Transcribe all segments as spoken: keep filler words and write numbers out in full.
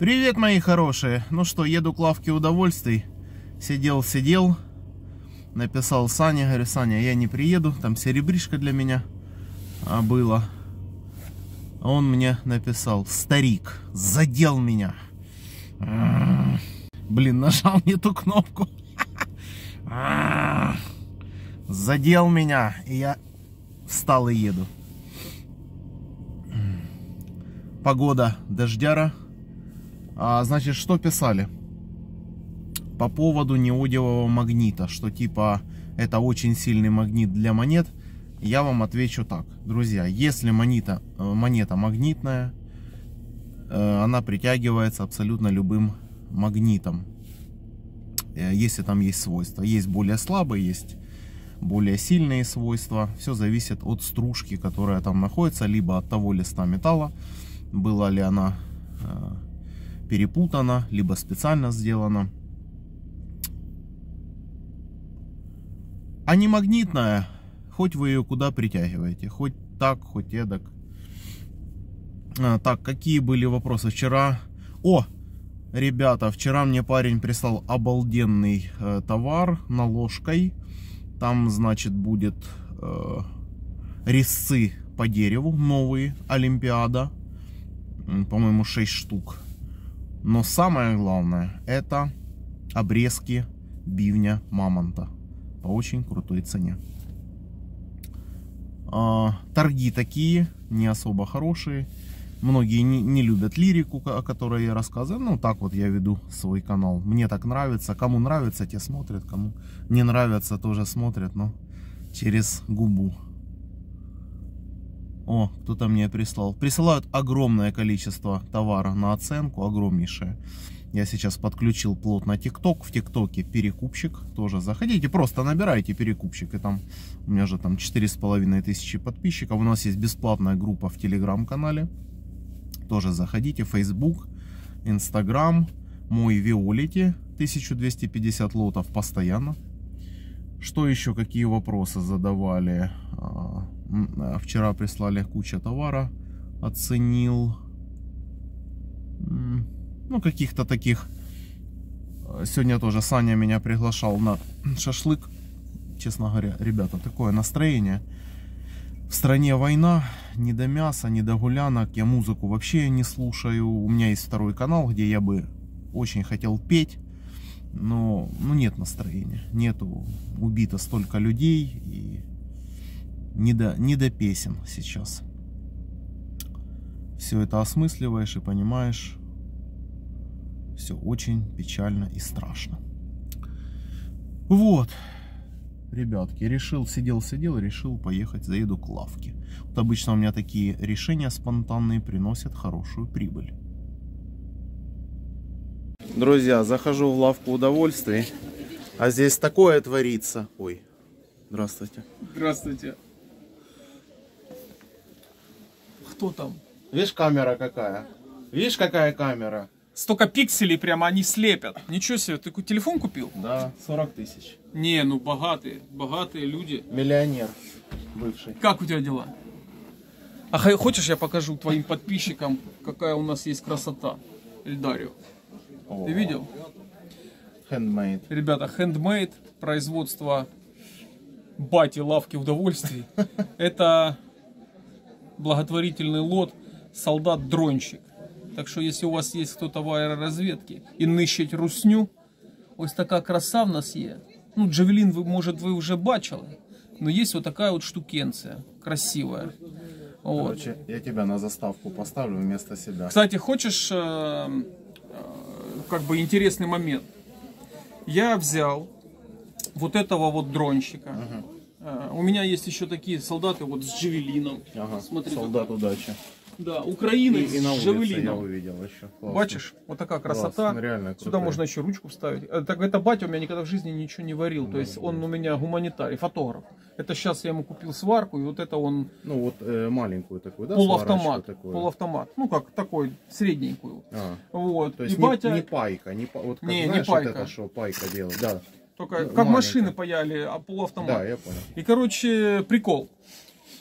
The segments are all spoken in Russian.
Привет, мои хорошие. Ну что, еду к лавке удовольствий. Сидел, сидел. Написал Сане, говорю: Саня, я не приеду. Там серебришка для меня а, было. А он мне написал: старик, задел меня. Блин, нажал не ту кнопку. Задел меня. И я встал и еду. Погода дождяра. А, значит, что писали? По поводу неодиевого магнита, что типа это очень сильный магнит для монет. Я вам отвечу так, друзья: если монета, монета магнитная, она притягивается абсолютно любым магнитом, если там есть свойства. Есть более слабые, есть более сильные свойства. Все зависит от стружки, которая там находится, либо от того листа металла, была ли она перепутана, либо специально сделана. А не магнитная, хоть вы ее куда притягиваете, хоть так, хоть эдак. А, так, какие были вопросы вчера? О, ребята, вчера мне парень прислал обалденный э, товар наложкой. Там, значит, будет э, резцы по дереву новые, Олимпиада. По-моему, шесть штук. Но самое главное, это обрезки бивня мамонта по очень крутой цене. А, торги такие, не особо хорошие. Многие не, не любят лирику, о которой я рассказываю. Ну, так вот я веду свой канал. Мне так нравится. Кому нравится, те смотрят. Кому не нравится, тоже смотрят, но через губу. О, кто-то мне прислал. Присылают огромное количество товара на оценку, огромнейшее. Я сейчас подключил плотно ТикТок. В ТикТоке перекупщик. Тоже заходите, просто набирайте перекупщик. И там у меня же там четыре с половиной тысячи подписчиков. У нас есть бесплатная группа в Телеграм-канале. Тоже заходите. Facebook, Instagram, мой Виолити. тысяча двести пятьдесят лотов постоянно. Что еще, какие вопросы задавали? Вчера прислали куча товара, оценил, ну, каких-то таких. Сегодня тоже Саня меня приглашал на шашлык. Честно говоря, ребята, такое настроение. В стране война, не до мяса, не до гулянок. Я музыку вообще не слушаю. У меня есть второй канал, где я бы очень хотел петь, но ну, нет настроения. Нету, убито столько людей, и Не до, не до песен сейчас. Все это осмысливаешь и понимаешь. Все очень печально и страшно. Вот, ребятки, решил, сидел-сидел, решил поехать, заеду к лавке. Вот обычно у меня такие решения спонтанные приносят хорошую прибыль. Друзья, захожу в лавку удовольствий, а здесь такое творится. Ой, здравствуйте. Здравствуйте. Кто там? Видишь, камера какая? Видишь, какая камера? Столько пикселей прямо они слепят. Ничего себе, ты телефон купил? Да, сорок тысяч. Не, ну богатые, богатые люди. Миллионер бывший. Как у тебя дела? А хочешь, я покажу твоим подписчикам, какая у нас есть красота? Эльдарио. О, ты видел? Handmade. Ребята, handmade, производство бати лавки удовольствий. Это благотворительный лот «Солдат-дронщик». Так що, якщо у вас є хто-то в аеророзвідці і нищить русню, ось така краса в нас є. Ну, Джавелін, ви, може, ви вже бачили, но є ось така от штукенція, красивая. Вот. Короче, я тебя на заставку поставлю вместо себя. Кстати, хочешь, э, э, как бы интересный момент? Я взял вот этого вот дронщика. Ага. Uh, у меня есть еще такие солдаты вот с джавелином. Ага, смотри, солдат как... удачи. Да, украинец и, и на с джавелином. Я увидел еще. Классно. Бачишь, вот такая красота. Реально сюда можно еще ручку вставить. Так, это батя у меня никогда в жизни ничего не варил. Да, то есть да. Он у меня гуманитарий, фотограф. Это сейчас я ему купил сварку, и вот это он... Ну вот э, маленькую такую, да? Полуавтомат. Полуавтомат. Ну как, такой, средненькую. А, вот. То есть и не, батя... не пайка, не, вот как, не, знаешь, не пайка. Вот это, что пайка делает, да. Только ну, как маленькая. Машины паяли, а полуавтомат. Да, я понял. И, короче, прикол.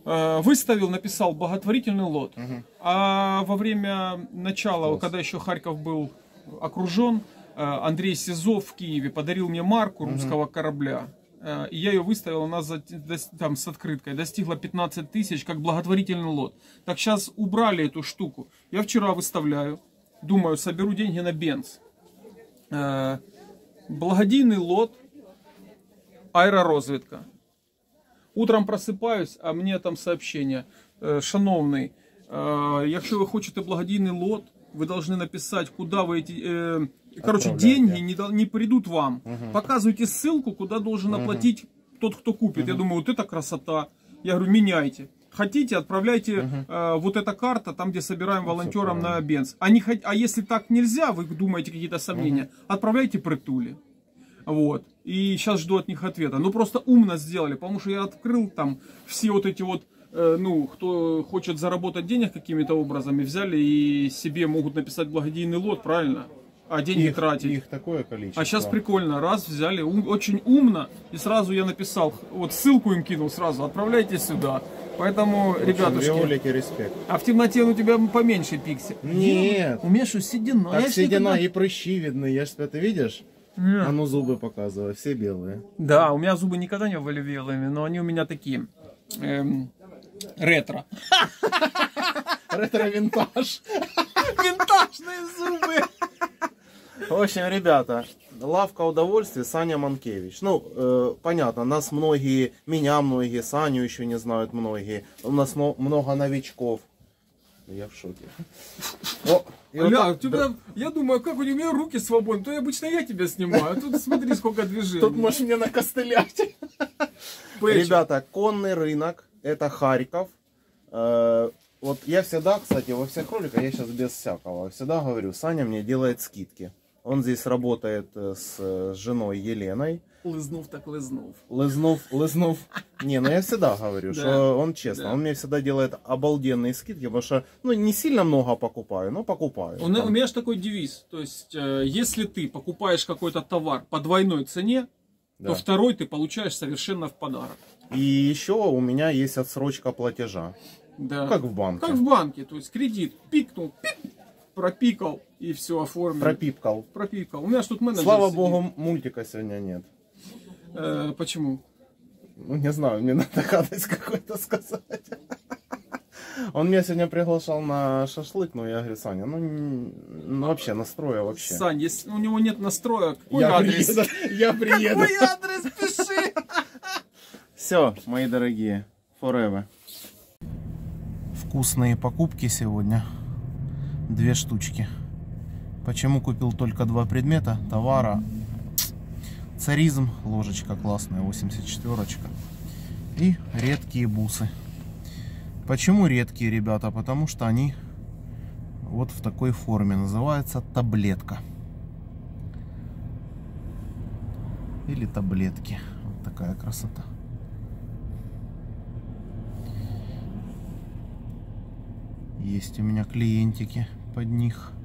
Э, выставил, написал благотворительный лот. Угу. А во время начала, Класс. когда еще Харьков был окружен, э, Андрей Сизов в Киеве подарил мне марку русского угу. корабля. Э, и я ее выставил, она за, там с открыткой достигла пятнадцать тысяч, как благотворительный лот. Так сейчас убрали эту штуку. Я вчера выставляю, думаю, соберу деньги на бенз. Э, благодійний лот, аеророзвідка. Утром просипаюсь, а мені там сообщення. Шановний, якщо ви хочете благодійний лот, ви повинні написати, куди ви ці... Короче, деньги не, не придут вам. Угу. Показывайте ссылку, куда должен оплатить угу. тот, кто купит. Угу. Я думаю, вот это красота. Я говорю, меняйте. Хотите, отправляйте угу. э, вот эта карта, там, где собираем волонтерам на бенз. А, не, а если так нельзя, вы думаете какие-то сомнения, угу. отправляйте притули. Вот. И сейчас жду от них ответа. Ну, просто умно сделали, потому что я открыл там все вот эти вот, э, ну, кто хочет заработать денег какими-то образами, взяли и себе могут написать благодійный лот, правильно? А деньги их, тратить. Их такое количество. А сейчас прикольно, раз взяли, ум, очень умно, и сразу я написал, вот ссылку им кинул сразу, отправляйте сюда. Поэтому, общем, ребятушки, великий респект. А в темноте у тебя поменьше пиксель. Нет. У меня что, седина? Так я седина никогда... и прыщи видны, я ж ты видишь? Нет. А ну зубы показывай, все белые. Да, у меня зубы никогда не были белыми, но они у меня такие, эм, ретро. Ретро-винтаж. Винтажные зубы. В общем, ребята, лавка удовольствия, Саня Манкевич. Ну, э, понятно, нас многие, меня многие, Саню еще не знают многие. У нас много новичков. Я в шоке. О, Ля, вот тебя, да. Я думаю, как у меня руки свободны, то обычно я тебя снимаю, а тут смотри, сколько движений. Тут можешь мне накостылять. Ребята, конный рынок, это Харьков. Э, вот я всегда, кстати, во всех роликах, я сейчас без всякого, всегда говорю, Саня мне делает скидки. Он здесь работает с женой Еленой. Лызнув так лызнув. Лызнув, лызнув. Не, ну я всегда говорю, да, что он честно, да. Он мне всегда делает обалденные скидки, потому что, ну, не сильно много покупаю, но покупаю. Он, у меня же такой девиз, то есть, э, если ты покупаешь какой-то товар по двойной цене, да. то второй ты получаешь совершенно в подарок. И еще у меня есть отсрочка платежа. Да. Как в банке. Как в банке, то есть кредит пикнул, пик, пропикал и все оформил. Пропипкал. Пропикал. У меня ж тут менеджер Слава сидит. богу, мультика сегодня нет. Э, почему? Ну, не знаю, мне надо гадость какой-то сказать. Он меня сегодня приглашал на шашлык, но я говорю, Саня, ну, ну вообще, настроя вообще. Сань, если у него нет настроя, какой я адрес? Приеду, я приеду. Какой адрес, пиши! Все, мои дорогие, forever. Вкусные покупки сегодня. Две штучки. Почему купил только два предмета? Товара. Царизм, ложечка классная, восемьдесят четверочка. И редкие бусы. Почему редкие, ребята? Потому что они вот в такой форме. Называется таблетка. Или таблетки. Вот такая красота. Есть у меня клиентики под них.